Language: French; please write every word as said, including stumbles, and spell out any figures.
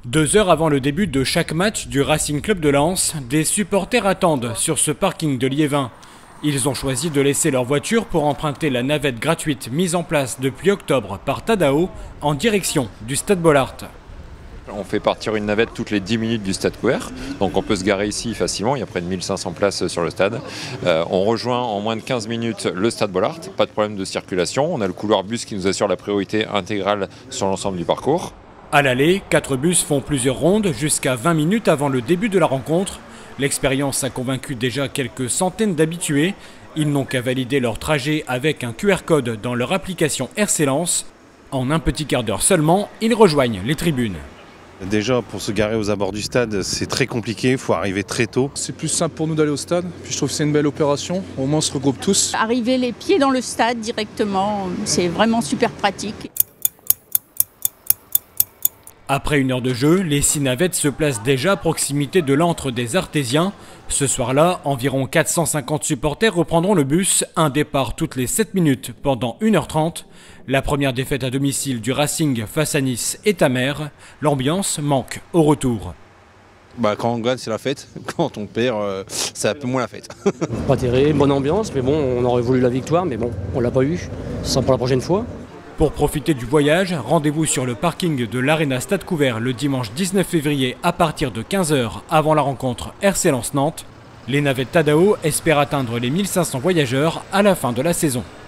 Deux heures avant le début de chaque match du Racing Club de Lens, des supporters attendent sur ce parking de Liévin. Ils ont choisi de laisser leur voiture pour emprunter la navette gratuite mise en place depuis octobre par Tadao en direction du Stade Bollaert. On fait partir une navette toutes les dix minutes du stade couvert, donc on peut se garer ici facilement, il y a près de mille cinq cents places sur le stade. Euh, on rejoint en moins de quinze minutes le stade Bollaert, pas de problème de circulation, on a le couloir bus qui nous assure la priorité intégrale sur l'ensemble du parcours. À l'aller, quatre bus font plusieurs rondes jusqu'à vingt minutes avant le début de la rencontre. L'expérience a convaincu déjà quelques centaines d'habitués. Ils n'ont qu'à valider leur trajet avec un Q R code dans leur application R C Lens. En un petit quart d'heure seulement, ils rejoignent les tribunes. Déjà, pour se garer aux abords du stade, c'est très compliqué, il faut arriver très tôt. C'est plus simple pour nous d'aller au stade, puis je trouve que c'est une belle opération, au moins on se regroupe tous. Arriver les pieds dans le stade directement, c'est vraiment super pratique. Après une heure de jeu, les six navettes se placent déjà à proximité de l'antre des Artésiens. Ce soir-là, environ quatre cent cinquante supporters reprendront le bus, un départ toutes les sept minutes pendant une heure trente. La première défaite à domicile du Racing face à Nice est amère. L'ambiance manque au retour. Bah, quand on gagne, c'est la fête. Quand on perd, euh, c'est un peu moins la fête. Pas terrible, bonne ambiance, mais bon, on aurait voulu la victoire, mais bon, on l'a pas eu. Ce sera pour la prochaine fois. Pour profiter du voyage, rendez-vous sur le parking de l'Arena Stade Couvert le dimanche dix-neuf février à partir de quinze heures avant la rencontre R C Lens Nantes. Les navettes Tadao espèrent atteindre les mille cinq cents voyageurs à la fin de la saison.